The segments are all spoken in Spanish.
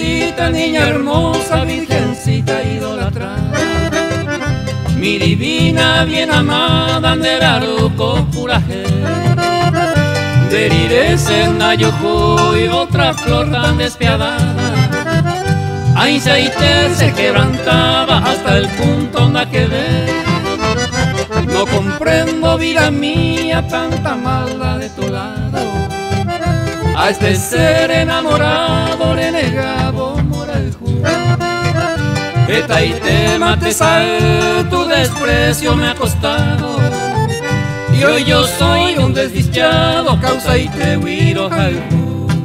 Carmencita, niña hermosa, virgencita idolatrada, mi divina bien amada, Neraruco puraje. Deriré senda yojo y otra flor tan despiadada. Ay, Saite se quebrantaba hasta el punto en que quedé. No comprendo, vida mía, tanta maldad de tu lado. A este ser enamorado, renegado, moraljú. Etaite matesal, tu desprecio me ha costado. Y hoy yo soy un desdichado, causa y te huiro jaljú.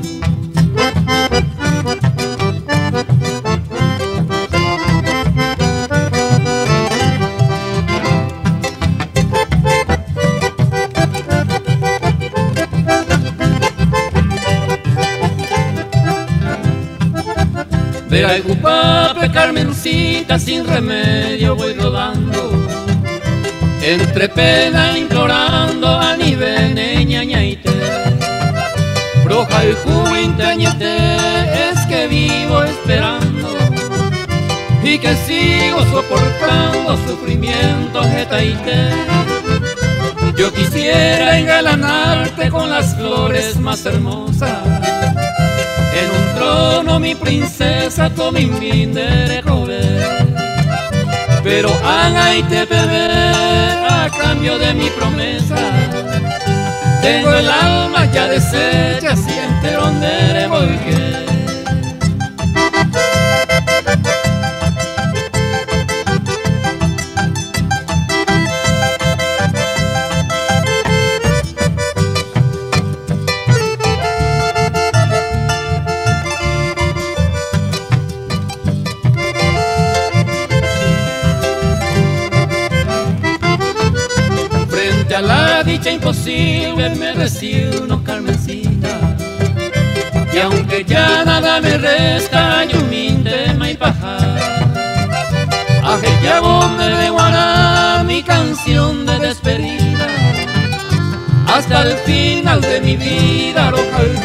Vera y Gupape, Carmencita, sin remedio voy rodando, entre pena implorando a nivel ñañaite. Broja el juintañete, es que vivo esperando y que sigo soportando sufrimiento jetaite. Yo quisiera engalanarte con las flores más hermosas, en un trono mi princesa con mi mindere joven. Pero hágate beber a cambio de mi promesa. Tengo el alma ya deshecha, siente donde voy que. A la dicha imposible me resigno, Carmencita, y aunque ya nada me resta, yo tema y paja. Aje ya me leguará mi canción de despedida, hasta el final de mi vida, roja